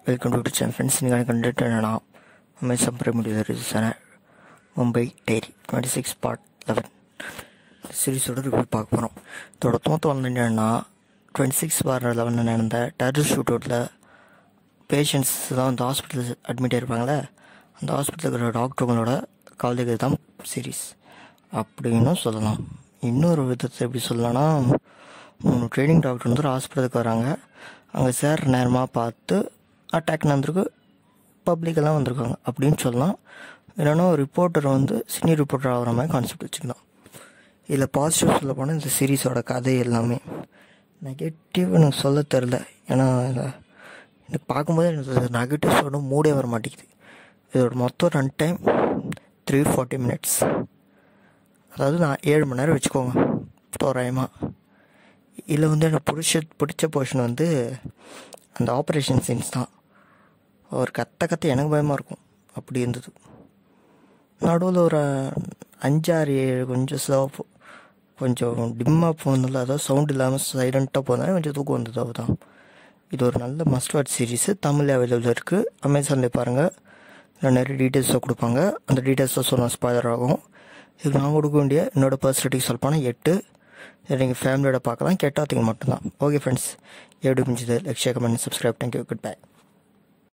Welcome to channel friends. நீங்கள் கண்டுட்டு என்னன்னா Diaries Mumbai Diary 26 part 11 சீரிஸோட ரிவ்யூ பார்க்க போகிறோம். இதோட மொத்தம் வந்து என்னென்னா 26/11 நடந்த டெரரிஸ்ட் ஷூட் அவுட்டில் பேஷண்ட்ஸ் தான் வந்து ஹாஸ்பிட்டல் அட்மிட் ஆகிருப்பாங்களே, அந்த ஹாஸ்பிட்டலில் இருக்கிற டாக்டருங்களோட கவலைகள் தான் சீரீஸ் அப்படின்னு சொல்லலாம். இன்னொரு விதத்தை எப்படி சொல்லலாம்னா, 3 ட்ரைனிங் டாக்டர் வந்து ஒரு ஹாஸ்பிட்டலுக்கு வராங்க. அங்கே சேர் நேரமாக பார்த்து அட்டாக் நடந்திருக்கு, பப்ளிக்கெல்லாம் வந்திருக்காங்க அப்படின்னு சொல்லலாம். இல்லைன்னா ஒரு ரிப்போர்ட்டர் வந்து சீனியர் ரிப்போர்ட்டர் ஆகிற மாதிரி கான்செப்ட் வச்சுக்கலாம். இதில் பாசிட்டிவ் சொல்ல போனால் இந்த சீரீஸோட கதை எல்லாமே, நெகட்டிவ் எனக்கு சொல்ல தெரில. ஏன்னா எனக்கு பார்க்கும்போது எனக்கு நெகட்டிவ்ஸோட மூடே வர மாட்டேங்குது. இதோட மொத்தம் ரன் டைம் 340 minutes, அதாவது நான் 7 மணி நேரம் வச்சுக்கோங்க தோராயமாக. இதில் வந்து எனக்கு பிடிச்ச போர்ஷன் வந்து அந்த ஆப்ரேஷன் சீன்ஸ் தான். ஒரு கத்த எனக்கு பயமாக இருக்கும், அப்படி இருந்தது. நடுவில் ஒரு 5-6-7 கொஞ்சம் ஸ்லோவாக கொஞ்சம் டிம்மாக போனதில்ல, அதாவது சவுண்ட் இல்லாமல் சைலண்ட்டாக போனாலும் கொஞ்சம் தூக்கம் வந்தது. அதுதான். இது ஒரு நல்ல must watch series. Tamil available இருக்குது, அமேசானில் பாருங்கள். இதில் நிறைய டீட்டெயில்ஸாக கொடுப்பாங்க. அந்த டீட்டெயில்ஸாக சொன்னால் ஸ்பாய்லர் ஆகும். இதுக்கு நான் கொடுக்க வேண்டிய என்னோடய பர்சன்டேஜ் சொல்லப்போனால் 8. இதை நீங்கள் ஃபேமிலியோட பார்க்கலாம், கெட்டாதீங்க மட்டும்தான். ஓகே ஃப்ரெண்ட்ஸ், எப்படி முடிஞ்சது? Like, share, comment, subscribe. Thank you, good by.